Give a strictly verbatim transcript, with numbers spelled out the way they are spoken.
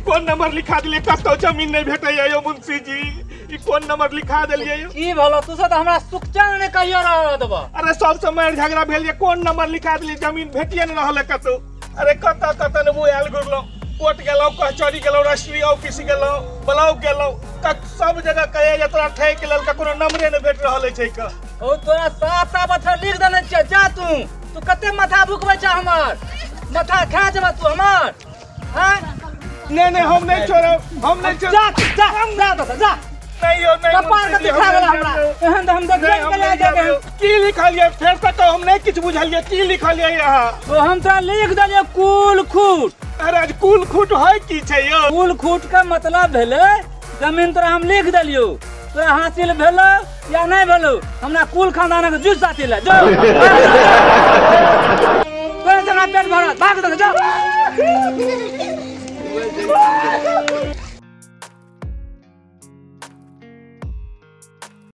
कौन नंबर लिखा दिले कतो जमीन नहीं भेटै यो मुंशी जी ई कौन नंबर लिखा देलिए यो की भलो तू से तो हमरा सुखचन ने कहियो रह देबो अरे सब समय झगड़ा भेल ये कौन नंबर लिखा दिले जमीन भेटिए न रहले कतो अरे कत कत ने वो आल गुरलो कोर्ट गेलो कचहरी गेलो राष्ट्रीय ऑफिस गेलो ब्लॉक गेलो कक सब जगह कहे ये तोरा ठेक लेल का कोनो नंबरे न भेट रहले छै का ओ तोरा साफ साफ पत्थर लिख देने छ जा तू तू कते माथा भुकबै छ हमर माथा खा जब तू हमर हां नहीं नहीं हम नहीं छोड़ो हम नहीं छोड़ जा जा हम जा जा जा नहीं हो नहीं कपार के दिखा गेला हमरा एहन त हम देख के ले जाके की लिखलिए फेर तक हम नहीं कुछ बुझलिए की लिखलिए यहां तो हम त लिख देलिए कुल खूट अरे आज कुल खूट है की छै यो कुल खूट का मतलब भेले जमीन तोरा हम लिख देलियो तोरा हासिल भेलो या नहीं भेलो हमरा कुल खानदान के जुस साथी ले जो तोरा जना पेट भरत भाग दे जा